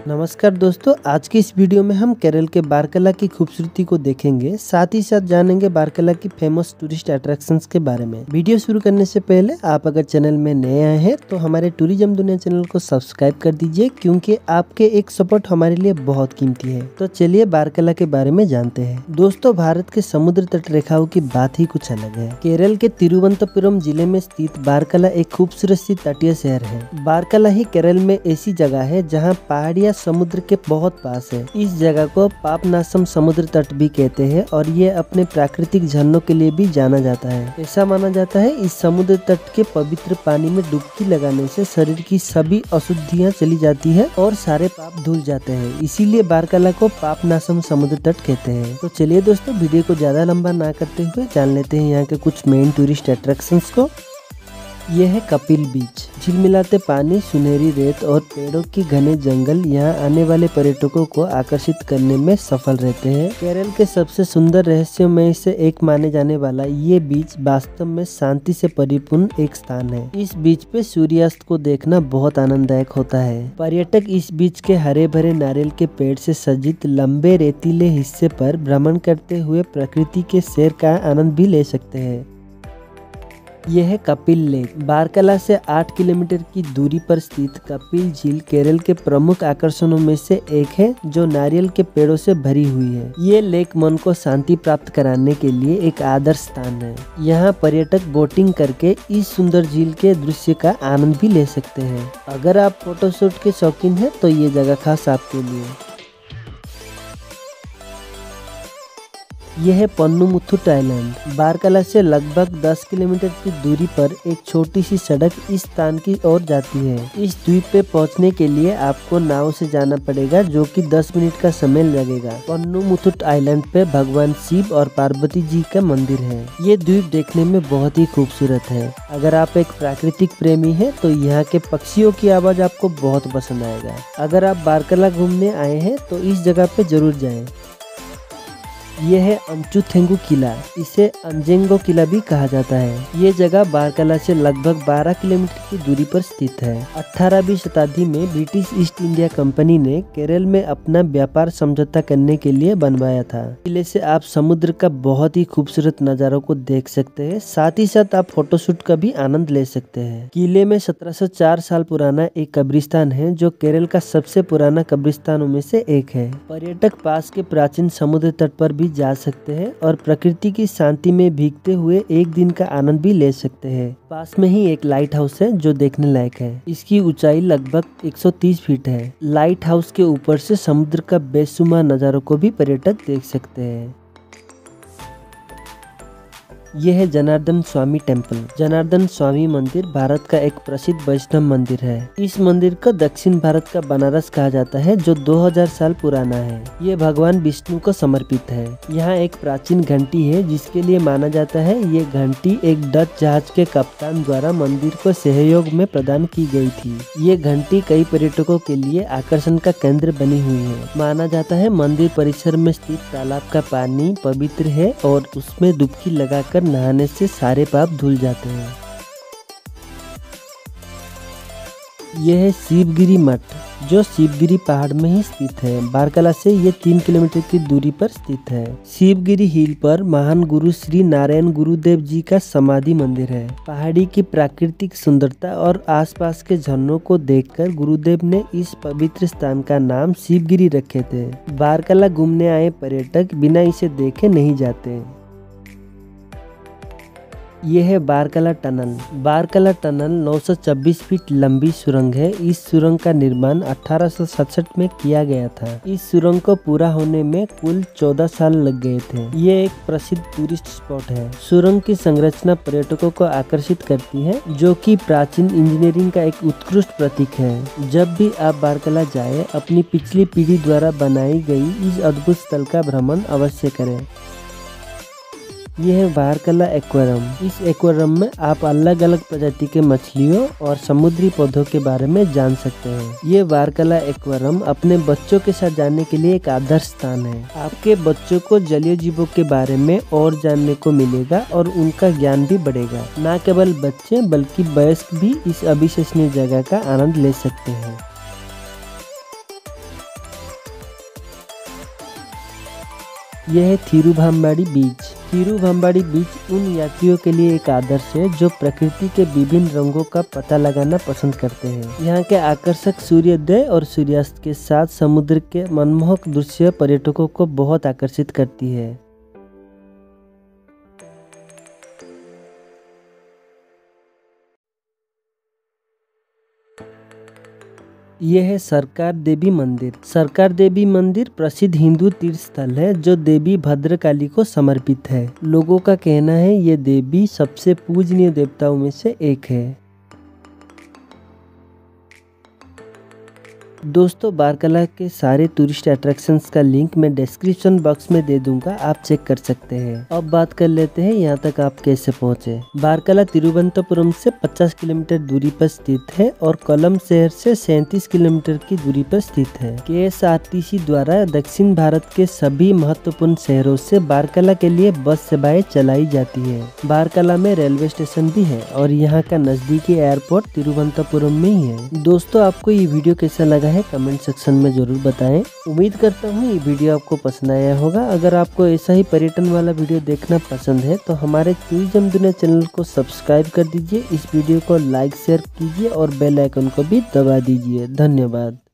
नमस्कार दोस्तों, आज की इस वीडियो में हम केरल के बारकला की खूबसूरती को देखेंगे। साथ ही साथ जानेंगे बारकला की फेमस टूरिस्ट अट्रैक्शंस के बारे में। वीडियो शुरू करने से पहले आप अगर चैनल में नए आए हैं तो हमारे टूरिज्म दुनिया चैनल को सब्सक्राइब कर दीजिए, क्योंकि आपके एक सपोर्ट हमारे लिए बहुत कीमती है। तो चलिए बारकला के बारे में जानते हैं। दोस्तों, भारत के समुद्र तट रेखाओं की बात ही कुछ अलग है। केरल के तिरुवनंतपुरम जिले में स्थित बारकला एक खूबसूरत सी तटीय शहर है। बारकला ही केरल में ऐसी जगह है जहाँ पहाड़ियाँ समुद्र के बहुत पास है। इस जगह को पापनासम समुद्र तट भी कहते हैं और ये अपने प्राकृतिक झरनों के लिए भी जाना जाता है। ऐसा माना जाता है इस समुद्र तट के पवित्र पानी में डुबकी लगाने से शरीर की सभी अशुद्धियां चली जाती है और सारे पाप धुल जाते हैं। इसीलिए बारकला को पापनासम समुद्र तट कहते हैं। तो चलिए दोस्तों, वीडियो को ज्यादा लंबा ना करते हुए जान लेते हैं यहाँ के कुछ मेन टूरिस्ट अट्रैक्शंस को। यह है कपिल बीच। झिलमिलाते पानी, सुनहरी रेत और पेड़ों की घने जंगल यहाँ आने वाले पर्यटकों को आकर्षित करने में सफल रहते हैं। केरल के सबसे सुंदर रहस्यों में से एक माने जाने वाला ये बीच वास्तव में शांति से परिपूर्ण एक स्थान है। इस बीच पे सूर्यास्त को देखना बहुत आनंददायक होता है। पर्यटक इस बीच के हरे भरे नारियल के पेड़ से सज्जित लंबे रेतीले हिस्से पर भ्रमण करते हुए प्रकृति के सैर का आनंद भी ले सकते हैं। यह है कपिल लेक। बारकला से 8 किलोमीटर की दूरी पर स्थित कपिल झील केरल के प्रमुख आकर्षणों में से एक है, जो नारियल के पेड़ों से भरी हुई है। ये लेक मन को शांति प्राप्त कराने के लिए एक आदर्श स्थान है। यहाँ पर्यटक बोटिंग करके इस सुंदर झील के दृश्य का आनंद भी ले सकते हैं। अगर आप फोटोशूट के शौकीन हैं तो ये जगह खास आपके लिए। यह है पन्नुमुथुट आइलैंड। बारकला से लगभग 10 किलोमीटर की दूरी पर एक छोटी सी सड़क इस स्थान की ओर जाती है। इस द्वीप पे पहुंचने के लिए आपको नाव से जाना पड़ेगा, जो कि 10 मिनट का समय लगेगा। पन्नुमुथुट आइलैंड पे भगवान शिव और पार्वती जी का मंदिर है। ये द्वीप देखने में बहुत ही खूबसूरत है। अगर आप एक प्राकृतिक प्रेमी हैं तो यहाँ के पक्षियों की आवाज आपको बहुत पसंद आएगा। अगर आप बारकला घूमने आए हैं तो इस जगह पे जरूर जाएं। यह है अंचुथेंगु किला। इसे अंजेंगो किला भी कहा जाता है। ये जगह बारकला से लगभग 12 किलोमीटर की दूरी पर स्थित है। 18वीं शताब्दी में ब्रिटिश ईस्ट इंडिया कंपनी ने केरल में अपना व्यापार समझौता करने के लिए बनवाया था। किले से आप समुद्र का बहुत ही खूबसूरत नजारों को देख सकते हैं। साथ ही साथ आप फोटोशूट का भी आनंद ले सकते हैं। किले में 1704 साल पुराना एक कब्रिस्तान है, जो केरल का सबसे पुराना कब्रिस्तानों में से एक है। पर्यटक पास के प्राचीन समुद्र तट पर भी जा सकते हैं और प्रकृति की शांति में भीगते हुए एक दिन का आनंद भी ले सकते हैं। पास में ही एक लाइट हाउस है जो देखने लायक है। इसकी ऊंचाई लगभग 130 फीट है। लाइट हाउस के ऊपर से समुद्र का बेशुमार नजारों को भी पर्यटक देख सकते हैं। यह है जनार्दन स्वामी टेम्पल। जनार्दन स्वामी मंदिर भारत का एक प्रसिद्ध वैष्णव मंदिर है। इस मंदिर को दक्षिण भारत का बनारस कहा जाता है, जो 2000 साल पुराना है। ये भगवान विष्णु को समर्पित है। यहाँ एक प्राचीन घंटी है, जिसके लिए माना जाता है ये घंटी एक डच जहाज के कप्तान द्वारा मंदिर को सहयोग में प्रदान की गई थी। ये घंटी कई पर्यटकों के लिए आकर्षण का केंद्र बनी हुई है। माना जाता है मंदिर परिसर में स्थित तालाब का पानी पवित्र है और उसमें डुबकी लगाकर नहाने से सारे पाप धुल जाते हैं। यह है शिवगिरी मठ, जो शिवगिरी पहाड़ में ही स्थित है। बारकला से ये 3 किलोमीटर की दूरी पर स्थित है। शिवगिरी हिल पर महान गुरु श्री नारायण गुरुदेव जी का समाधि मंदिर है। पहाड़ी की प्राकृतिक सुंदरता और आसपास के झरनों को देखकर गुरुदेव ने इस पवित्र स्थान का नाम शिवगिरी रखे थे। बारकला घूमने आए पर्यटक बिना इसे देखे नहीं जाते। यह है Varkala tunnel. Varkala tunnel 926 feet लंबी सुरंग है। इस सुरंग का निर्माण 1867 में किया गया था। इस सुरंग को पूरा होने में कुल 14 साल लग गए थे। ये एक प्रसिद्ध टूरिस्ट स्पॉट है। सुरंग की संरचना पर्यटकों को आकर्षित करती है, जो कि प्राचीन इंजीनियरिंग का एक उत्कृष्ट प्रतीक है। जब भी आप बारकला जाए, अपनी पिछली पीढ़ी द्वारा बनाई गई इस अद्भुत स्थल का भ्रमण अवश्य करें। यह है बारकला एक्वेरियम। इस एक्वेरियम में आप अलग अलग प्रजाति के मछलियों और समुद्री पौधों के बारे में जान सकते हैं। ये बारकला एक्वेरियम अपने बच्चों के साथ जाने के लिए एक आदर्श स्थान है। आपके बच्चों को जलीय जीवों के बारे में और जानने को मिलेगा और उनका ज्ञान भी बढ़ेगा। न केवल बच्चे बल्कि वयस्क भी इस अविश्वसनीय जगह का आनंद ले सकते हैं। यह है थिरुवंबाड़ी बीच। थिरुवंबाड़ी बीच उन यात्रियों के लिए एक आदर्श है जो प्रकृति के विभिन्न रंगों का पता लगाना पसंद करते हैं। यहाँ के आकर्षक सूर्योदय और सूर्यास्त के साथ समुद्र के मनमोहक दृश्य पर्यटकों को बहुत आकर्षित करती है। यह है सरकार देवी मंदिर। सरकार देवी मंदिर प्रसिद्ध हिंदू तीर्थ स्थल है जो देवी भद्रकाली को समर्पित है। लोगों का कहना है ये देवी सबसे पूजनीय देवताओं में से एक है। दोस्तों, बारकला के सारे टूरिस्ट अट्रैक्शंस का लिंक मैं डिस्क्रिप्शन बॉक्स में दे दूंगा, आप चेक कर सकते हैं। अब बात कर लेते हैं यहाँ तक आप कैसे पहुँचे। बारकला तिरुवनंतपुरम से 50 किलोमीटर दूरी पर स्थित है और कोल्लम शहर से 37 किलोमीटर की दूरी पर स्थित है। KSRTC द्वारा दक्षिण भारत के सभी महत्वपूर्ण शहरों से बारकला के लिए बस सेवाएं चलाई जाती है। बारकला में रेलवे स्टेशन भी है और यहाँ का नजदीकी एयरपोर्ट तिरुवनंतपुरम में ही है। दोस्तों, आपको ये वीडियो कैसा लगा है कमेंट सेक्शन में जरूर बताएं। उम्मीद करता हूँ ये वीडियो आपको पसंद आया होगा। अगर आपको ऐसा ही पर्यटन वाला वीडियो देखना पसंद है तो हमारे टूरिज्म दुनिया चैनल को सब्सक्राइब कर दीजिए, इस वीडियो को लाइक शेयर कीजिए और बेल आइकन को भी दबा दीजिए। धन्यवाद।